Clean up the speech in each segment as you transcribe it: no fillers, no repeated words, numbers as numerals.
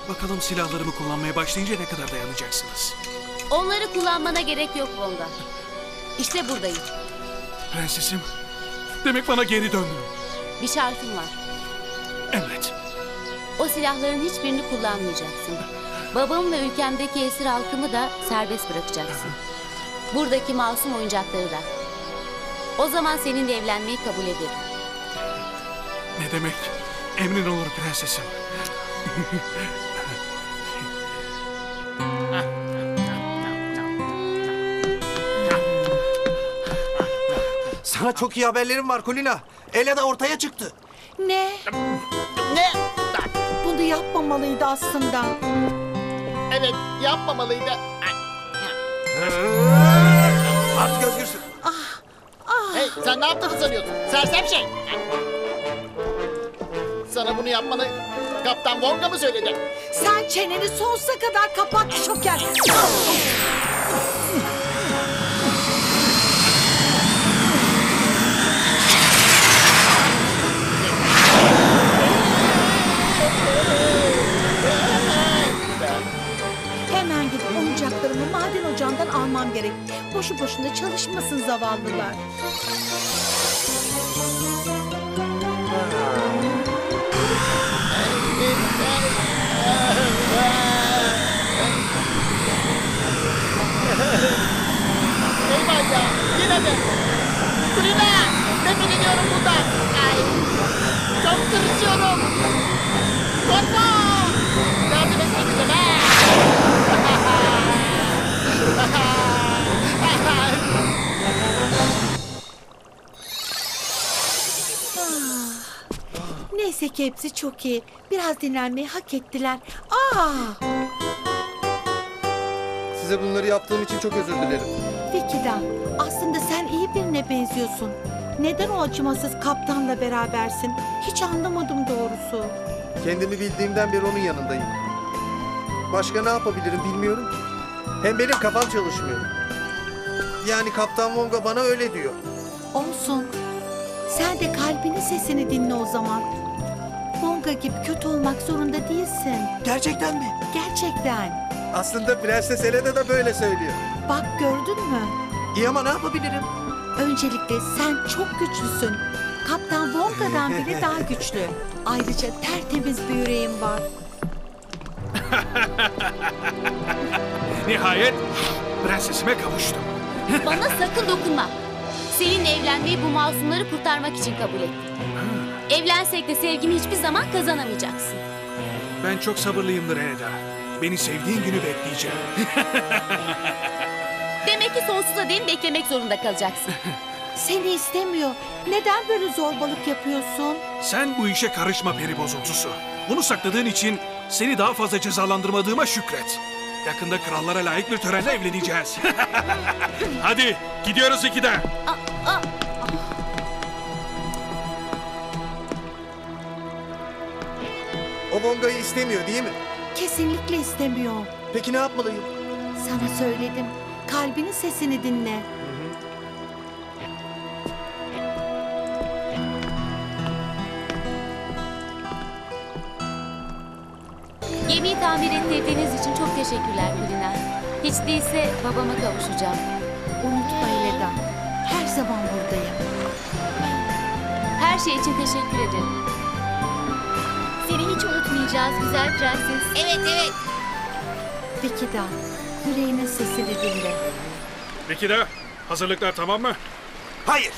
Bakalım silahlarımı kullanmaya başlayınca ne kadar dayanacaksınız? Onları kullanmana gerek yok Vonga. İşte buradayım. Prensesim, demek bana geri döndün. Bir şartım var. Emret. O silahların hiçbirini kullanmayacaksın. Babamı ve ülkemdeki esir halkımı da serbest bırakacaksın. Buradaki masum oyuncakları da. O zaman seninle evlenmeyi kabul ederim. Ne demek? Emrin olur prensesim. Sana çok iyi haberlerim var Kulina. Elena ortaya çıktı. Ne? Ne? Bunu yapmamalıydı aslında. Evet, yapmamalıydı. Artık özgürsün. Hey, sen ne yaptığını sanıyorsun? Sersem şey. Sana bunu yapmanı Kaptan Vonga mı söyledi? Sen çeneni sonsuza kadar kapat Şoker. Hemen gidip oyuncaklarımı maden ocağından almam gerek. Boşu boşuna çalışmasın zavallılar. Eyvah ya, yine mi? Kulina, nefret ediyorum bundan. Ay, çok tırışıyorum. Korkma! Yardım et bize be! Neyse ki hepsi çok iyi. Biraz dinlenmeyi hak ettiler. Size bunları yaptığım için çok özür dilerim. Vikida, aslında sen iyi birine benziyorsun. Neden o acımasız kaptanla berabersin? Hiç anlamadım doğrusu. Kendimi bildiğimden beri onun yanındayım. Başka ne yapabilirim bilmiyorum ki. Hem benim kafam çalışmıyor. Yani Kaptan Vonga bana öyle diyor. Olsun. Sen de kalbinin sesini dinle o zaman. Vonga gibi kötü olmak zorunda değilsin. Gerçekten mi? Gerçekten. Aslında Prenses Elena da böyle söylüyor. Bak gördün mü? İyi ama ne yapabilirim? Öncelikle sen çok güçlüsün. Kaptan Vonga'dan bile daha güçlü. Ayrıca tertemiz bir yüreğin var. Nihayet prensesime kavuştum. Bana sakın dokunma. Seninle evlenmeyi bu masumları kurtarmak için kabul ettim. Evlensek de sevgimi hiçbir zaman kazanamayacaksın. Ben çok sabırlıyımdır Eneda. Beni sevdiğin günü bekleyeceğim. Demek ki sonsuza değin beklemek zorunda kalacaksın. Seni istemiyor. Neden böyle zorbalık yapıyorsun? Sen bu işe karışma peri bozuntusu. Bunu sakladığın için seni daha fazla cezalandırmadığıma şükret. Yakında krallara layık bir törenle evleneceğiz. Hadi gidiyoruz ikide. O Vonga'yı istemiyor değil mi? Kesinlikle istemiyor. Peki ne yapmalıyım? Sana söyledim. Kalbinin sesini dinle. Gemiyi tamir ettirdiğiniz için çok teşekkürler Kulina. Hiç değilse babama kavuşacağım. Unutma Eleda. Her zaman buradayım. Her şey için teşekkür ederim. Seni hiç unutmayacağız güzel prenses. Evet evet. Vikida, yüreğinin sesini dinle. Peki de hazırlıklar tamam mı? Hayır.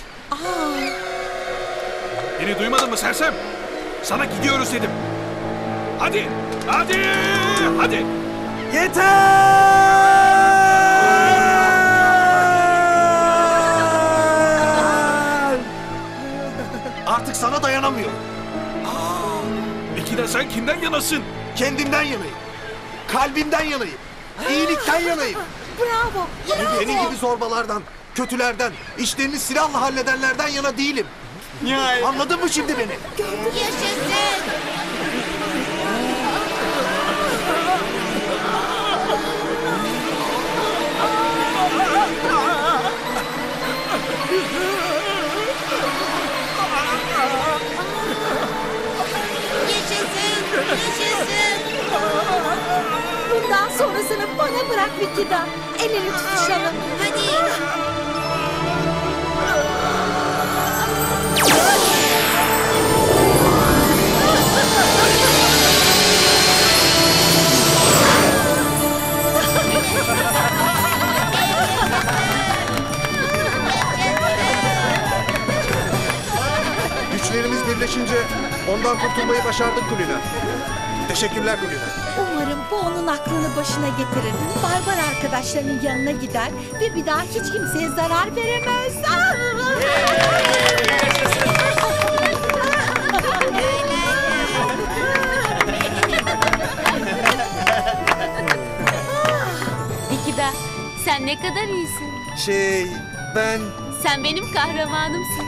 Beni duymadın mı sersem? Sana gidiyoruz dedim. Hadi, hadi, hadi. Yeter! Artık sana dayanamıyorum. Peki de sen kimden yanasın? Kendimden yanayım. Kalbimden yanayım. İyilikten yanayım. Bravo, bravo. Senin gibi zorbalardan, kötülerden, işlerini silahla halledenlerden yana değilim. Anladın mı şimdi beni? Yaşasın. Yaşasın. Yaşasın. Bana bırak Vikida. El ele tutuşalım. Hadi. Güçlerimiz birleşince ondan kurtulmayı başardık Kulina. Teşekkürler Kulina. Umarım bu onun aklını başına getirir. Barbar arkadaşlarının yanına gider ve bir daha hiç kimseye zarar veremez. Vikida, sen ne kadar iyisin. Ben... Sen benim kahramanımsın.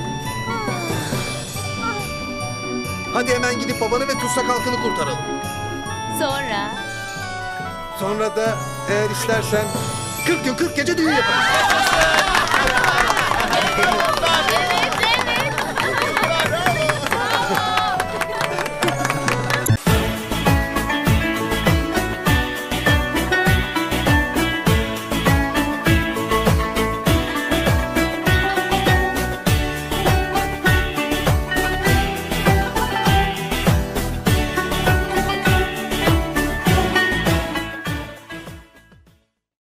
Hadi hemen gidip babanı ve tutsak halkını kurtaralım. Sonra? Sonra da eğer istersen 40 gün 40 gece düğün yaparız.